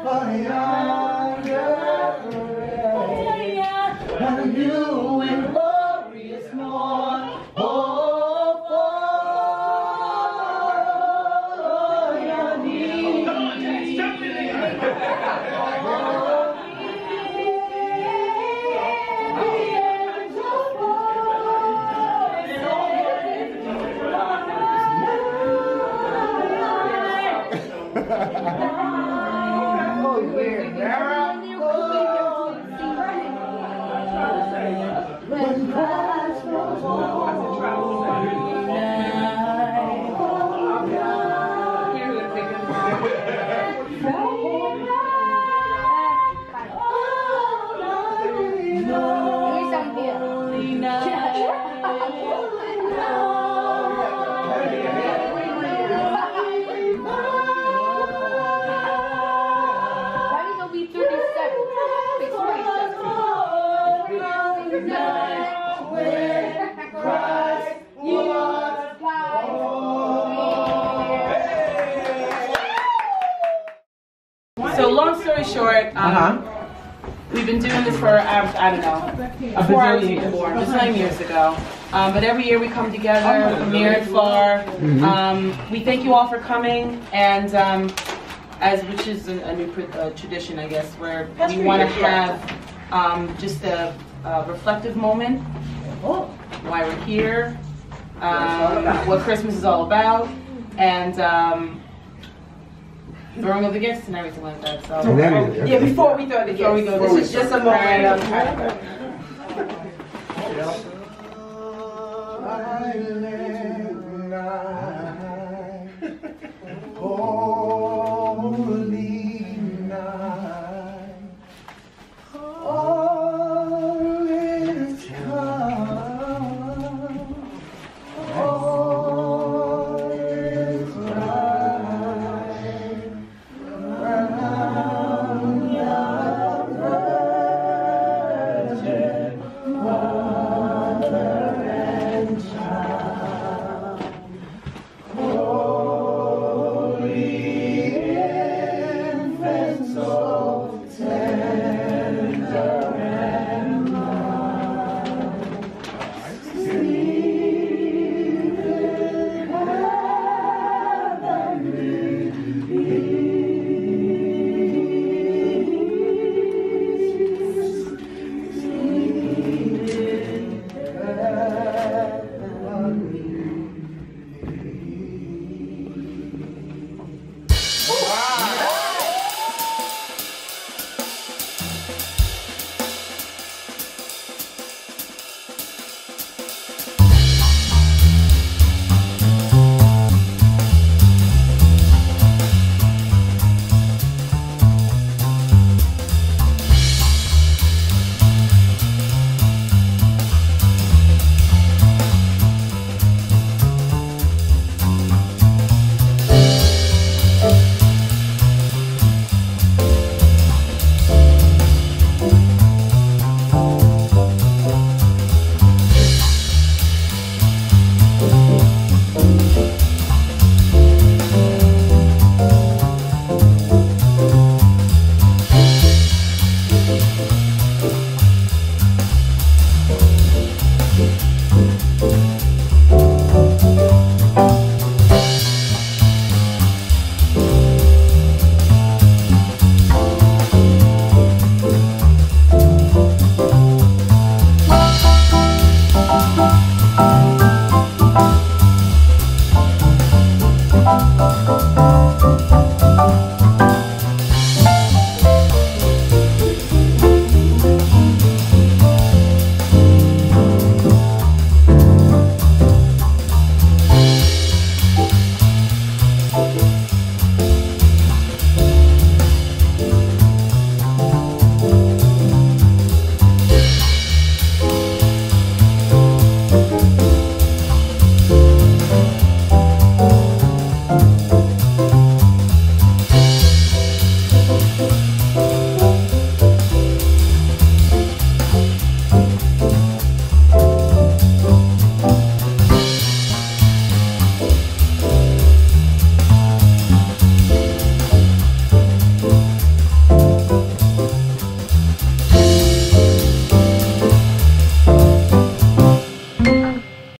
And new and glorious morn. So long story short, we've been doing this for, I don't know, before I was even born, just 9 years ago. But every year we come together, from near and far. We thank you all for coming, and which is a new tradition, I guess, where we want to have just a reflective moment, why we're here, what Christmas is all about, and throwing of the gifts and everything like that. So yeah, before we throw the gifts, this is just a moment of Oh